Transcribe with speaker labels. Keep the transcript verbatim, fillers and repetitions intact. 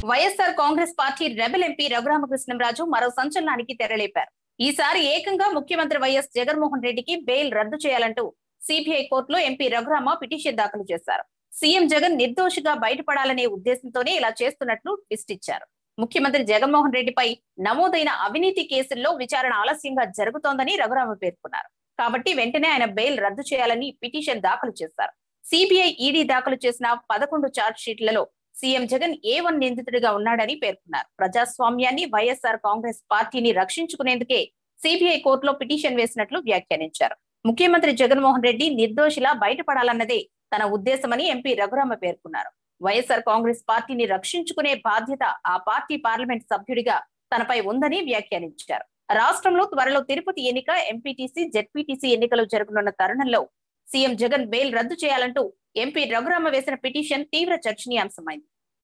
Speaker 1: YSR Congress party rebel MP Raghuramakrishnamraju మరో సంచలనానికి తెరలేపారు. ఈసారి ఏకంగా ముఖ్యమంత్రి వైఎస్ జగన్మోహన్ రెడ్డికి బెయిల్ రద్దు చేయాలంటూ సిబిఐ కోర్టులో ఎంపీ రఘురామ పిటిషన్ దాఖలు చేశారు. సీఎం జగన్ నిర్దోషిగా బయటపడాలనే ఉద్దేశంతోనే ఇలా చేస్తున్నట్లు ట్విస్ట్ ఇచ్చారు. ముఖ్యమంత్రి జగన్మోహన్ రెడ్డిపై నమోదైన అవినీతి కేసుల్లో విచారణ ఆలస్యంగా జరుగుతోందని రఘురామ పేర్కొన్నారు. కాబట్టి వెంటనే ఆయన బెయిల్ రద్దు చేయాలని పిటిషన్ దాఖలు చేశారు. సిబిఐ ఈడీ దాఖలు చేసిన పదకొండు ఛార్జ్ షీట్లలో సీఎం జగన్ ఏ వన్ నిందితుడిగా ఉన్నాడని పేర్కొన్నారు. ప్రజాస్వామ్యాన్ని, వైఎస్ఆర్ కాంగ్రెస్ పార్టీని రక్షించుకునేందుకే సిబిఐ కోర్టులో పిటిషన్ వేసినట్లు వ్యాఖ్యానించారు. ముఖ్యమంత్రి జగన్మోహన్ రెడ్డి నిర్దోషిలా బయటపడాలన్నదే తన ఉద్దేశమని ఎంపీ రఘురామ పేర్కొన్నారు. వైఎస్ఆర్ కాంగ్రెస్ పార్టీని రక్షించుకునే బాధ్యత ఆ పార్టీ పార్లమెంట్ సభ్యుడిగా తనపై ఉందని వ్యాఖ్యానించారు. రాష్ట్రంలో త్వరలో తిరుపతి ఎన్నిక, ఎంపీటీసీ, జెడ్పీటీసీ ఎన్నికలు జరగనున్న తరుణంలో సీఎం జగన్ బెయిల్ రద్దు చేయాలంటూ ఎంపీ రఘురామ వేసిన పిటిషన్ తీవ్ర చర్చనీయాంశమైంది.